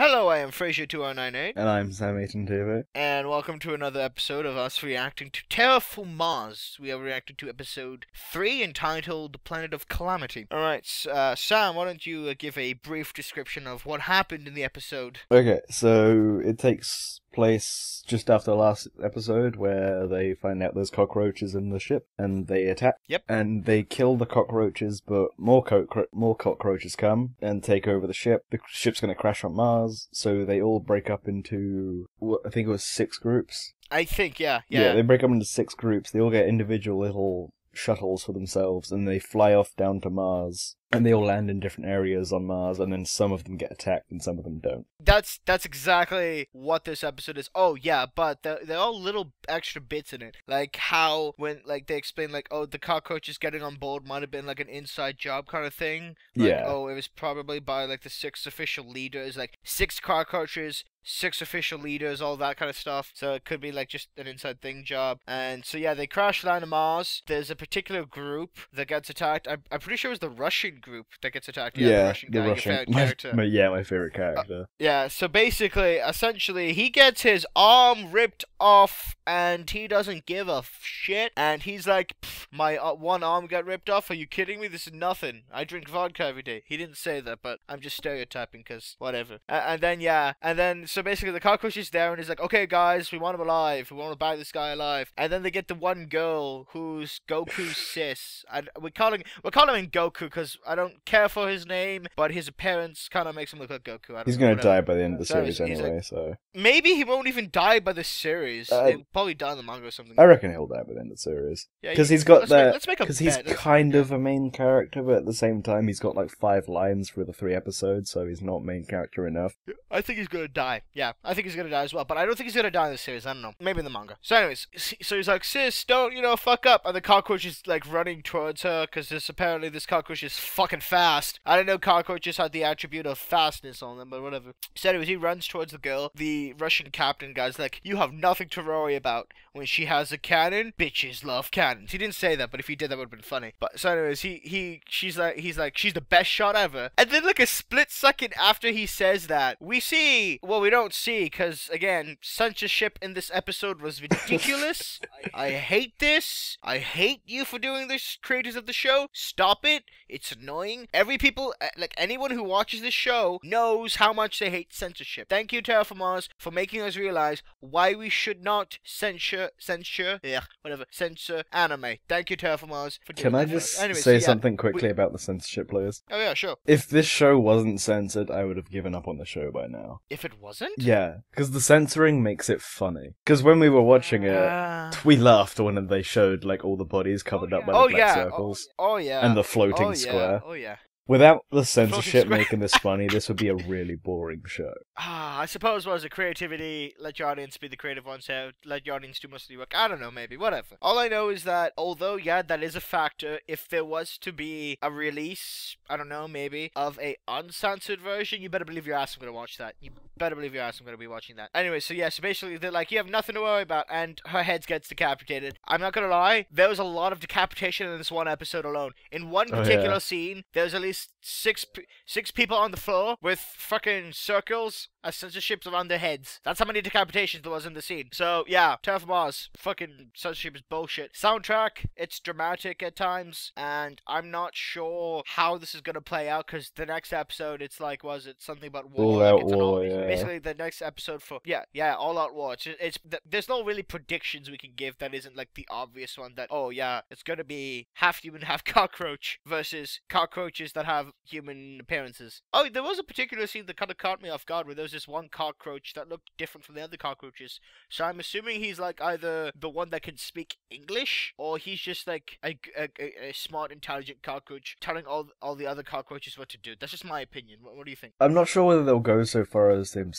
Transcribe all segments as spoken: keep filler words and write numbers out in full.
Hello, I am Fraser two oh nine eight. And I'm Sam eighteen T V. And welcome to another episode of us reacting to Terra Formars. We are reacting to episode three entitled The Planet of Calamity. Alright, uh, Sam, why don't you uh, give a brief description of what happened in the episode? Okay, so it takes place just after the last episode where they find out there's cockroaches in the ship and they attack. Yep. And they kill the cockroaches, but more, cockro- more cockroaches come and take over the ship. The ship's going to crash on Mars, so they all break up into, what, I think it was six groups. I think, yeah, yeah. Yeah, they break up into six groups. They all get individual little shuttles for themselves, and they fly off down to Mars. And they all land in different areas on Mars, and then some of them get attacked and some of them don't. That's that's exactly what this episode is. Oh yeah, but they're, they're all little extra bits in it. Like how when like they explain like, oh, the cockroaches getting on board might have been like an inside job kind of thing. Like, Yeah. oh, it was probably by like the six official leaders, like six cockroaches, six official leaders, all that kind of stuff. So it could be like just an inside thing job. And so yeah, they crash land on Mars. There's a particular group that gets attacked. I'm, I'm pretty sure it was the Russian group that gets attacked. Yeah, Yeah, the Russian the guy, Russian. your favorite My, character. my, yeah, my favorite character. Uh, yeah, so basically, essentially, he gets his arm ripped off, and he doesn't give a shit. And he's like, my uh, one arm got ripped off? Are you kidding me? This is nothing. I drink vodka every day. He didn't say that, but I'm just stereotyping, because whatever. Uh, and then, yeah, and then, so basically, the cockroach is there, and he's like, okay, guys, we want him alive. We want to buy this guy alive. And then they get the one girl who's Goku's sis. And we're calling, we're calling him Goku, because I don't care for his name, but his appearance kind of makes him look like Goku. I don't He's know, gonna whatever. die by the end of the So series he's- he's anyway, like- so... Maybe he won't even die by the series. Uh, He'll probably die in the manga or something. I reckon he'll die by the end of the series. Yeah, Because yeah. he's got let's make, that... let's make a Because he's bet. Let's- kind yeah. of a main character, but at the same time he's got like five lines for the three episodes, so he's not main character enough. I think he's gonna die. Yeah, I think he's gonna die as well. But I don't think he's gonna die in the series. I don't know. Maybe in the manga. So, anyways, so he's like, sis, don't, you know, fuck up. And the cockroach is like running towards her because this apparently this cockroach is fucking fast. I didn't know cockroaches had the attribute of fastness on them, but whatever. So, anyways, he runs towards the girl. The Russian captain guy's like, you have nothing to worry about. When she has a cannon, bitches love cannons. He didn't say that, but if he did, that would have been funny. But so, anyways, he he she's like he's like she's the best shot ever. And then like a split second after he says that, we see well we don't see because again censorship in this episode was ridiculous. I hate this. I hate you for doing this, creators of the show. Stop it. It's annoying. Every people like anyone who watches this show knows how much they hate censorship. Thank you, Terra Formars, for making us realize why we should not censure censure yeah whatever censor anime. Thank you, Terra Formars, for doing Can I that. just Anyways, say yeah, something quickly we- about the censorship, please? Oh yeah, sure. If this show wasn't censored, I would have given up on the show by now. If it wasn't, Yeah, because the censoring makes it funny. Because when we were watching it, Uh, we laughed when they showed like all the bodies covered up by the oh black yeah, circles oh, oh yeah, and the floating oh, yeah. square. Oh yeah. Without the censorship square. making this funny, this would be a really boring show. Ah, I suppose was a creativity. Let your audience be the creative ones. Here. Let your audience do most of the work. I don't know, maybe whatever. All I know is that although yeah, that is a factor. If there was to be a release, I don't know, maybe of a uncensored version, you better believe your ass I'm gonna watch that. You better believe your ass I'm gonna be watching that. Anyway, so yeah, so basically they're like, you have nothing to worry about, and her head gets decapitated. I'm not gonna lie, there was a lot of decapitation in this one episode alone. In one Oh, particular yeah. scene, there's at least six p- six people on the floor with fucking circles as censorships around their heads. That's how many decapitations there was in the scene. So yeah, Terra Formars, fucking censorship is bullshit. Soundtrack, it's dramatic at times, and I'm not sure how this is gonna play out because the next episode, it's like, was it something about war? All Like, Out it's an War, all- yeah. Basically, the next episode for yeah, yeah, all out war. It's, it's th- there's no really predictions we can give that isn't like the obvious one that oh yeah, it's gonna be half human, half cockroach versus cockroaches that have human appearances. Oh, there was a particular scene that kind of caught me off guard where there was this one cockroach that looked different from the other cockroaches. So I'm assuming he's like either the one that can speak English or he's just like a, a, a, a smart, intelligent cockroach telling all all the other cockroaches what to do. That's just my opinion. What, what do you think? I'm not sure whether they'll go so far as him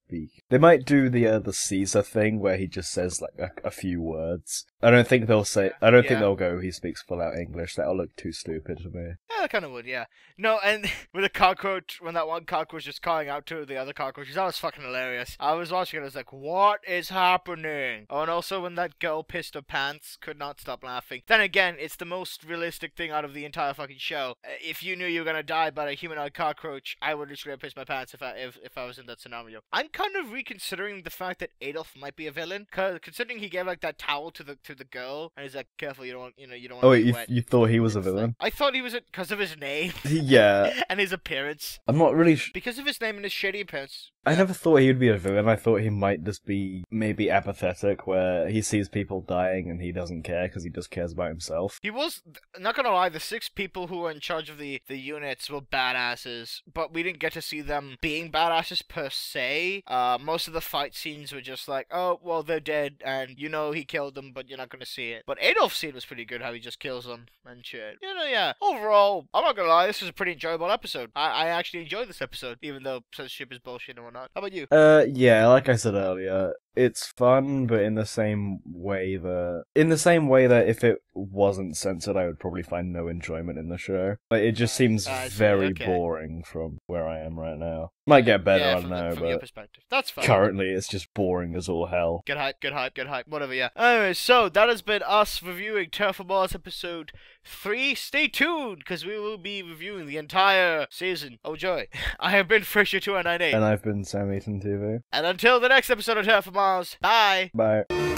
speak. They might do the uh, the Caesar thing where he just says like a, a few words. I don't think they'll say. I don't Yeah. think they'll go. He speaks full out English. That'll look too stupid to me. Yeah, that kind of would, yeah. No, and with the cockroach, when that one cockroach was calling out to the other cockroaches, that was fucking hilarious. I was watching it, I was like, what is happening? Oh, and also when that girl pissed her pants, could not stop laughing. Then again, it's the most realistic thing out of the entire fucking show. Uh, If you knew you were gonna die by a humanoid cockroach, I would literally have pissed my pants if I if, if I was in that scenario. I'm kind of reconsidering the fact that Adolf might be a villain, cause considering he gave like that towel to the to the girl, and he's like, careful, you don't want, you know, you don't want Oh to wait, be you, wet. you thought he was a It's like- villain? I thought he was because of his name Yeah, and his appearance. I'm not really. Sh- Because of his name and his shitty appearance. I never thought he would be a villain. I thought he might just be maybe apathetic, where he sees people dying and he doesn't care because he just cares about himself. He was, not gonna lie, the six people who were in charge of the, the units were badasses, but we didn't get to see them being badasses per se. Uh, most of the fight scenes were just like, oh, well, they're dead, and you know he killed them, but you're not gonna see it. But Adolf's scene was pretty good, how he just kills them and shit. You know, yeah. Overall, I'm not gonna lie, this was a pretty enjoyable episode. I, I actually enjoyed this episode, even though censorship is bullshit and whatnot. How about you? Uh, yeah, like I said earlier, it's fun, but in the same way that in the same way that if it wasn't censored, I would probably find no enjoyment in the show. Like it just seems I see, very okay. boring from where I am right now. Might get better, yeah, I from, don't know, the, from your but perspective. That's fine. currently it's just boring as all hell. Good hype, good hype, good hype. Whatever, yeah. Anyway, so that has been us reviewing Terra Formars episode three. Stay tuned, because we will be reviewing the entire season. Oh joy. I have been Frisher two nine eight. And I've been Sam Eaton T V. And until the next episode of Terra Formars, bye! Bye.